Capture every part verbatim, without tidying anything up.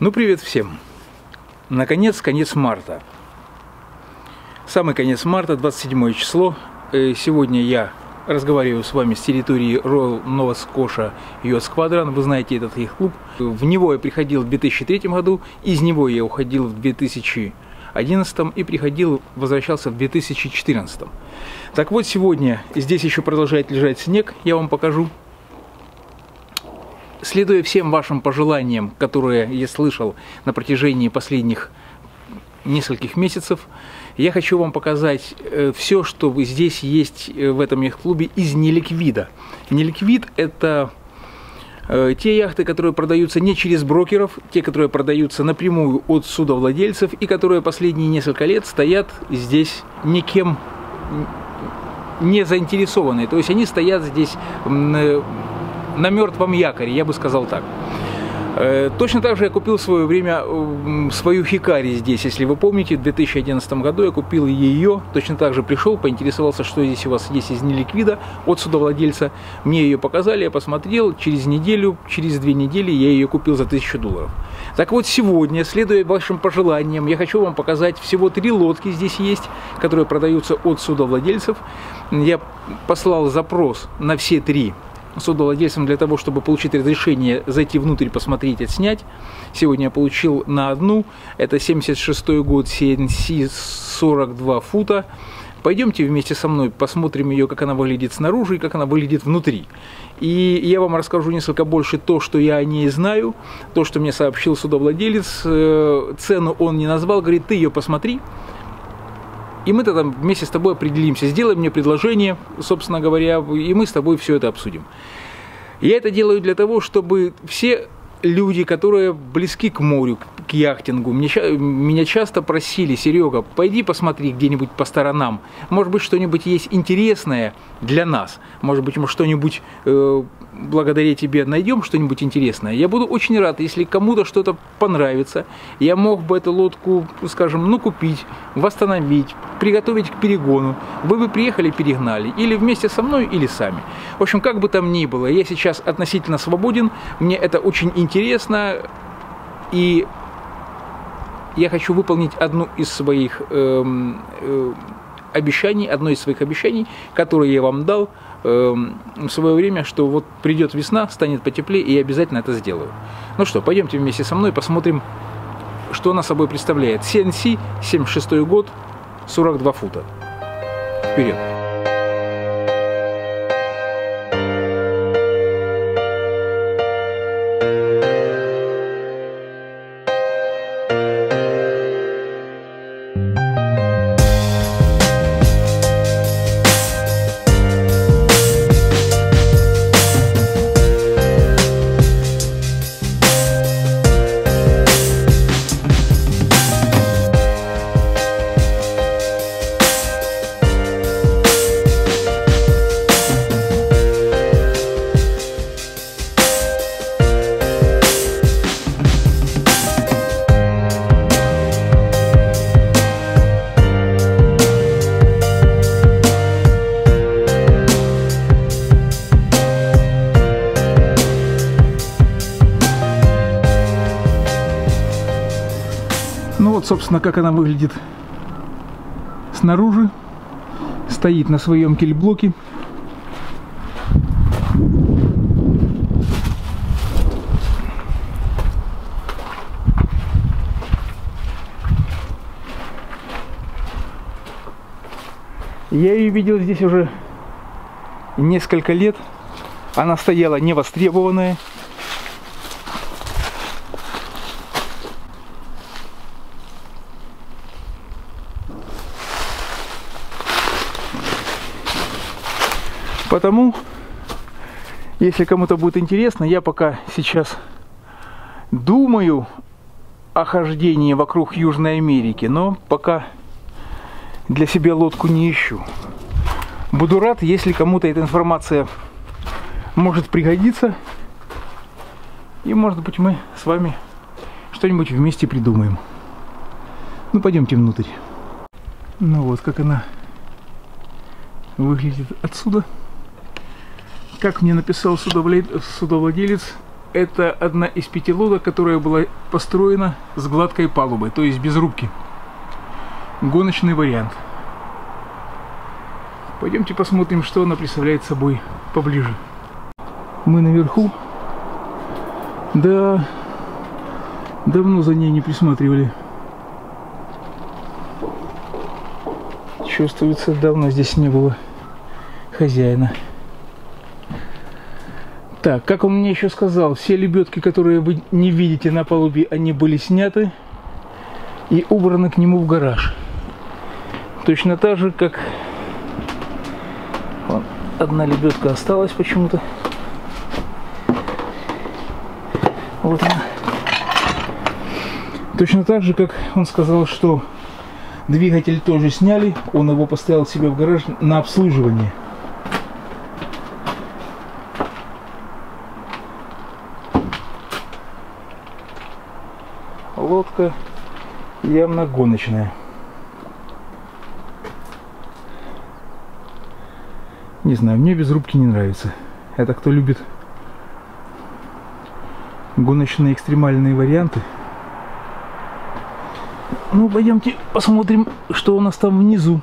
Ну, привет всем! Наконец, конец марта. Самый конец марта, двадцать седьмое число. Сегодня я разговариваю с вами с территории Royal Nova Scotia Yacht Squadron. Вы знаете этот их клуб. В него я приходил в две тысячи третьем году, из него я уходил в две тысячи одиннадцатом и приходил, возвращался в две тысячи четырнадцатом. Так вот, сегодня здесь еще продолжает лежать снег, я вам покажу. Следуя всем вашим пожеланиям, которые я слышал на протяжении последних нескольких месяцев, я хочу вам показать все, что здесь есть в этом яхт-клубе из неликвида. Неликвид – это те яхты, которые продаются не через брокеров, те, которые продаются напрямую от судовладельцев и которые последние несколько лет стоят здесь никем не заинтересованные. То есть они стоят здесь на мертвом якоре, я бы сказал так. Точно так же я купил в свое время свою Хикари здесь, если вы помните, в две тысячи одиннадцатом году я купил ее, точно так же пришел, поинтересовался, что здесь у вас есть из неликвида от судовладельца, мне ее показали, я посмотрел, через неделю, через две недели я ее купил за тысячу долларов. Так вот, сегодня, следуя вашим пожеланиям, я хочу вам показать, всего три лодки здесь есть, которые продаются от судовладельцев. Я послал запрос на все три судовладельцам для того, чтобы получить разрешение зайти внутрь, посмотреть, отснять. Сегодня я получил на одну. Это семьдесят шестой год, си эн си, сорок два фута. Пойдемте вместе со мной посмотрим ее, как она выглядит снаружи и как она выглядит внутри. И я вам расскажу несколько больше то, что я о ней знаю, то, что мне сообщил судовладелец. Цену он не назвал, говорит, ты ее посмотри. И мы тогда вместе с тобой определимся, сделай мне предложение, собственно говоря, и мы с тобой все это обсудим. Я это делаю для того, чтобы все люди, которые близки к морю, к яхтингу, меня часто просили: Серега, пойди посмотри где-нибудь по сторонам, может быть, что-нибудь есть интересное для нас, может быть, мы что-нибудь э, благодаря тебе найдем, что-нибудь интересное. Я буду очень рад, если кому-то что-то понравится, я мог бы эту лодку, скажем, ну, купить, восстановить, приготовить к перегону. Вы бы приехали, перегнали, или вместе со мной, или сами. В общем, как бы там ни было, я сейчас относительно свободен, мне это очень интересно, и я хочу выполнить одну из своих э, э, обещаний, одно из своих обещаний, которое я вам дал э, в свое время, что вот придет весна, станет потеплее, и я обязательно это сделаю. Ну что, пойдемте вместе со мной посмотрим, что она собой представляет. си эн си, семьдесят шестой год, сорок два фута. Вперед! Ну вот, собственно, как она выглядит снаружи. Стоит на своем кильблоке. Я ее видел здесь уже несколько лет. Она стояла невостребованная. Потому, если кому-то будет интересно, я пока сейчас думаю о хождении вокруг Южной Америки, но пока для себя лодку не ищу. Буду рад, если кому-то эта информация может пригодиться, и, может быть, мы с вами что-нибудь вместе придумаем. Ну, пойдемте внутрь. Ну вот, как она выглядит отсюда. Как мне написал судовладелец, это одна из пяти лодок, которая была построена с гладкой палубой, то есть без рубки. Гоночный вариант. Пойдемте посмотрим, что она представляет собой поближе. Мы наверху. Да, давно за ней не присматривали. Чувствуется, давно здесь не было хозяина. Так, как он мне еще сказал, все лебедки, которые вы не видите на палубе, они были сняты и убраны к нему в гараж. Точно так же, как вон, одна лебедка осталась почему-то. Вот она. Точно так же, как он сказал, что двигатель тоже сняли, он его поставил себе в гараж на обслуживание. Лодка явно гоночная. Не знаю, мне без рубки не нравится. Это кто любит гоночные экстремальные варианты. Ну, пойдемте посмотрим, что у нас там внизу.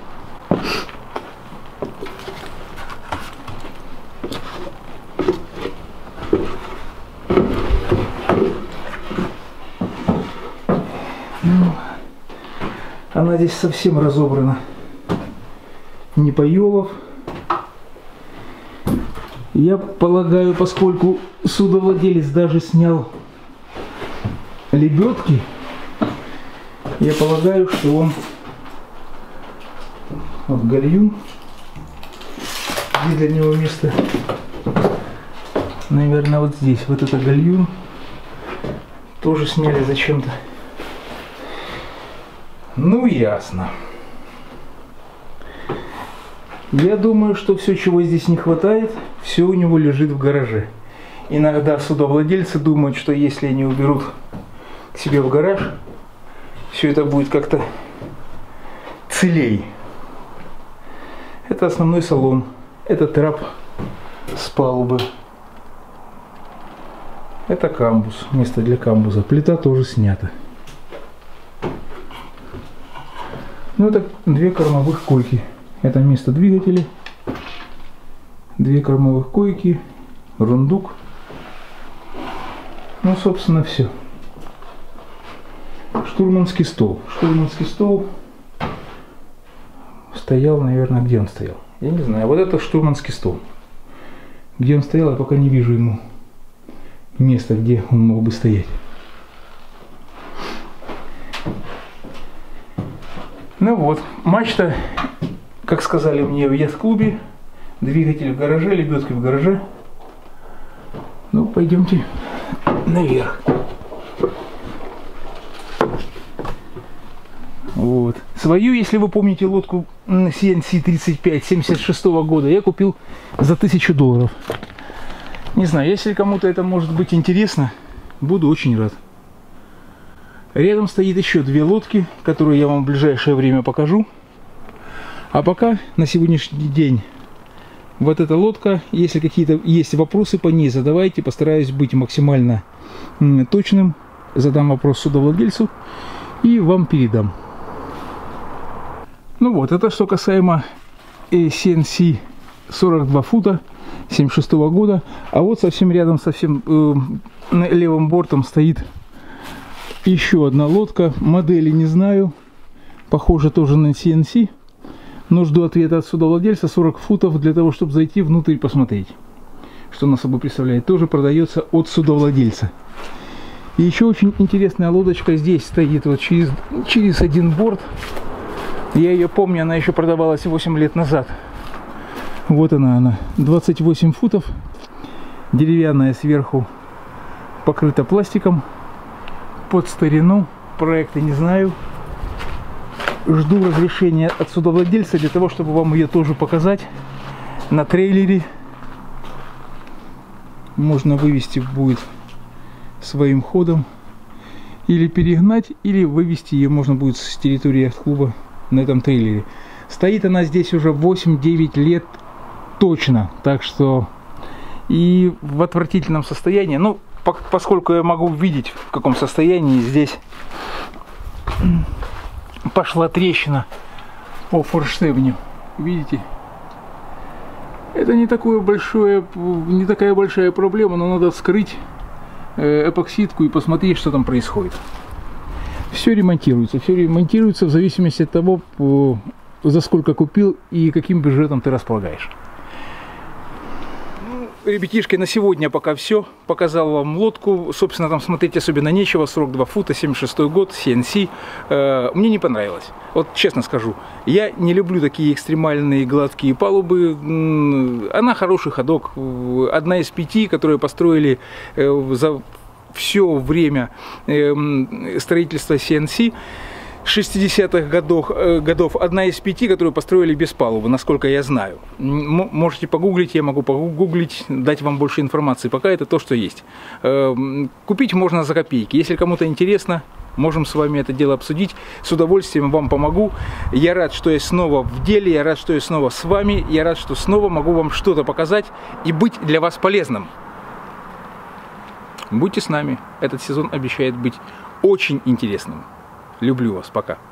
Ну, она здесь совсем разобрана. Не поелов. Я полагаю, поскольку судовладелец даже снял лебедки, я полагаю, что он вот гальюн, где для него место, наверное, вот здесь, вот это гальюн, тоже сняли зачем-то. Ну, ясно. Я думаю, что все, чего здесь не хватает, все у него лежит в гараже. Иногда судовладельцы думают, что если они уберут к себе в гараж, все это будет как-то целей. Это основной салон. Это трап с палубы. Это камбуз. Место для камбуза. Плита тоже снята. Ну, это две кормовых койки. Это место двигателей. Две кормовых койки. Рундук. Ну, собственно, все. Штурманский стол. Штурманский стол стоял, наверное, где он стоял? Я не знаю. Вот это штурманский стол. Где он стоял, я пока не вижу ему места, где он мог бы стоять. Ну вот, мачта, как сказали мне в яхт-клубе, двигатель в гараже, лебедки в гараже. Ну, пойдемте наверх. Вот. Свою, если вы помните, лодку си эн си тридцать пять семьдесят шестого года я купил за тысячу долларов. Не знаю, если кому-то это может быть интересно, буду очень рад. Рядом стоит еще две лодки, которые я вам в ближайшее время покажу. А пока на сегодняшний день вот эта лодка, если какие-то есть вопросы по ней, задавайте, постараюсь быть максимально точным, задам вопрос судовладельцу и вам передам. Ну вот, это что касаемо си эн си сорок два фута семьдесят шестого года. А вот совсем рядом, совсем э, левым бортом стоит еще одна лодка. Модели не знаю. Похоже тоже на си эн си. Но жду ответа от судовладельца. сорок футов для того, чтобы зайти внутрь и посмотреть, что она собой представляет. Тоже продается от судовладельца. И еще очень интересная лодочка здесь стоит вот через, через один борт. Я ее помню, она еще продавалась восемь лет назад. Вот она, она. двадцать восемь футов. Деревянная, сверху покрыта пластиком. Под старину. Проекты не знаю. Жду разрешения от судовладельца для того, чтобы вам ее тоже показать. На трейлере. Можно вывести будет своим ходом. Или перегнать, или вывести ее можно будет с территории клуба на этом трейлере. Стоит она здесь уже восемь-девять лет точно. Так что и в отвратительном состоянии. Ну, поскольку я могу видеть, в каком состоянии здесь пошла трещина по форштевню. Видите? Это не такое большое, не такая большая проблема, но надо вскрыть эпоксидку и посмотреть, что там происходит. Все ремонтируется, все ремонтируется в зависимости от того, за сколько купил и каким бюджетом ты располагаешь. Ребятишки, на сегодня пока все. Показал вам лодку. Собственно, там смотреть особенно нечего. Срок два фута, семьдесят шестой год, си эн си. Э, мне не понравилось. Вот честно скажу. Я не люблю такие экстремальные гладкие палубы. Она хороший ходок. Одна из пяти, которые построили э, за все время э, строительства си эн си. шестидесятых годов, э, годов одна из пяти, которую построили без палубы, насколько я знаю. М можете погуглить, я могу погуглить, дать вам больше информации. Пока это то, что есть. Э, купить можно за копейки. Если кому-то интересно, можем с вами это дело обсудить. С удовольствием вам помогу. Я рад, что я снова в деле, я рад, что я снова с вами. Я рад, что снова могу вам что-то показать и быть для вас полезным. Будьте с нами. Этот сезон обещает быть очень интересным. Люблю вас. Пока.